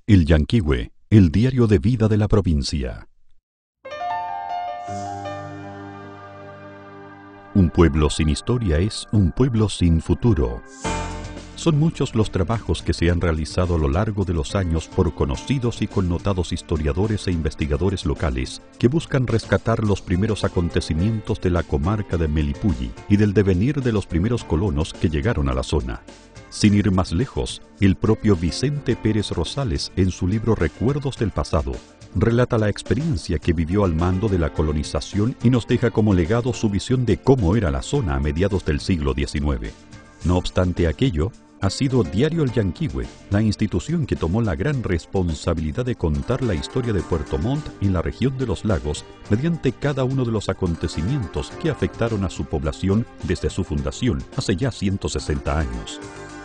El Llanquihue, el diario de vida de la provincia. Un pueblo sin historia es un pueblo sin futuro. Son muchos los trabajos que se han realizado a lo largo de los años por conocidos y connotados historiadores e investigadores locales que buscan rescatar los primeros acontecimientos de la comarca de Melipulli y del devenir de los primeros colonos que llegaron a la zona. Sin ir más lejos, el propio Vicente Pérez Rosales, en su libro Recuerdos del Pasado, relata la experiencia que vivió al mando de la colonización y nos deja como legado su visión de cómo era la zona a mediados del siglo XIX. No obstante aquello, ha sido Diario El Llanquihue, la institución que tomó la gran responsabilidad de contar la historia de Puerto Montt y la región de los lagos mediante cada uno de los acontecimientos que afectaron a su población desde su fundación hace ya 160 años.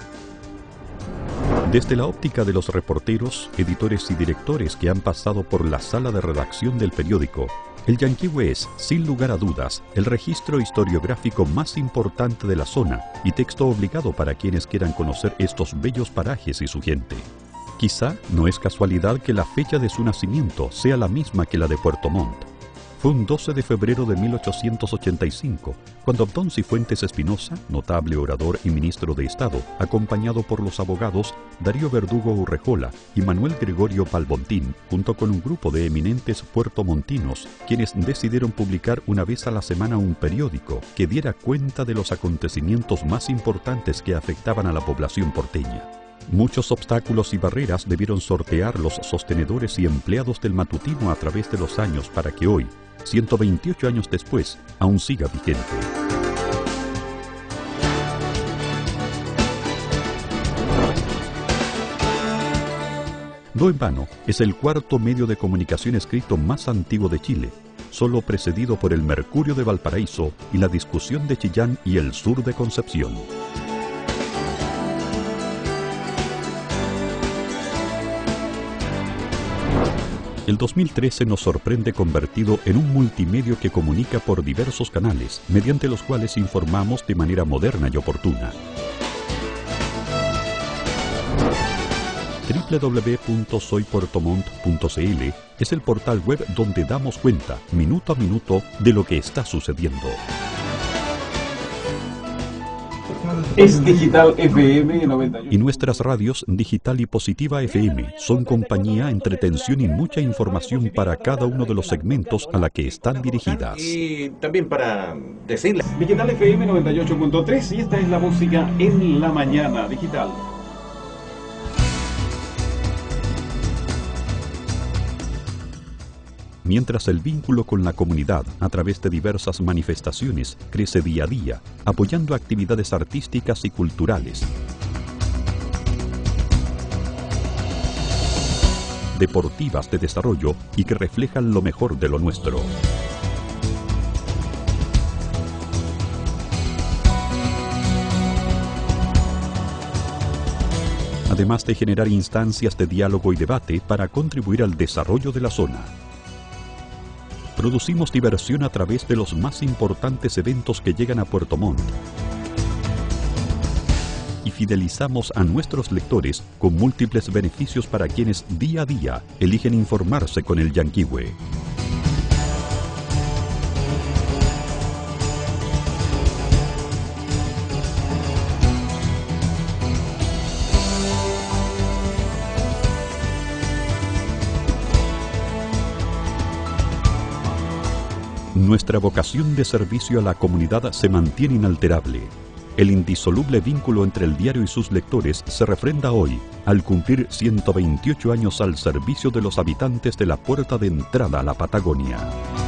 Desde la óptica de los reporteros, editores y directores que han pasado por la sala de redacción del periódico, El Llanquihue es, sin lugar a dudas, el registro historiográfico más importante de la zona y texto obligado para quienes quieran conocer estos bellos parajes y su gente. Quizá no es casualidad que la fecha de su nacimiento sea la misma que la de Puerto Montt. Fue un 12 de febrero de 1885, cuando Abdón Cifuentes Espinosa, notable orador y ministro de Estado, acompañado por los abogados Darío Verdugo Urrejola y Manuel Gregorio Palbontín, junto con un grupo de eminentes puertomontinos, quienes decidieron publicar una vez a la semana un periódico que diera cuenta de los acontecimientos más importantes que afectaban a la población porteña. Muchos obstáculos y barreras debieron sortear los sostenedores y empleados del matutino a través de los años para que hoy, 128 años después, aún siga vigente. No en vano, es el cuarto medio de comunicación escrito más antiguo de Chile, solo precedido por el Mercurio de Valparaíso y la Discusión de Chillán y el Sur de Concepción. El 2013 nos sorprende convertido en un multimedio que comunica por diversos canales, mediante los cuales informamos de manera moderna y oportuna. www.soypuertomont.cl es el portal web donde damos cuenta, minuto a minuto, de lo que está sucediendo. Es Digital FM 98. Y nuestras radios Digital y Positiva FM son compañía, entretención y mucha información para cada uno de los segmentos a la que están dirigidas. Y también para decirles Digital FM 98.3 y esta es la música en la mañana digital. Mientras el vínculo con la comunidad, a través de diversas manifestaciones, crece día a día, apoyando actividades artísticas y culturales, deportivas de desarrollo y que reflejan lo mejor de lo nuestro. Además de generar instancias de diálogo y debate para contribuir al desarrollo de la zona. Producimos diversión a través de los más importantes eventos que llegan a Puerto Montt. Y fidelizamos a nuestros lectores con múltiples beneficios para quienes día a día eligen informarse con el Llanquihue. Nuestra vocación de servicio a la comunidad se mantiene inalterable. El indisoluble vínculo entre el diario y sus lectores se refrenda hoy, al cumplir 128 años al servicio de los habitantes de la puerta de entrada a la Patagonia.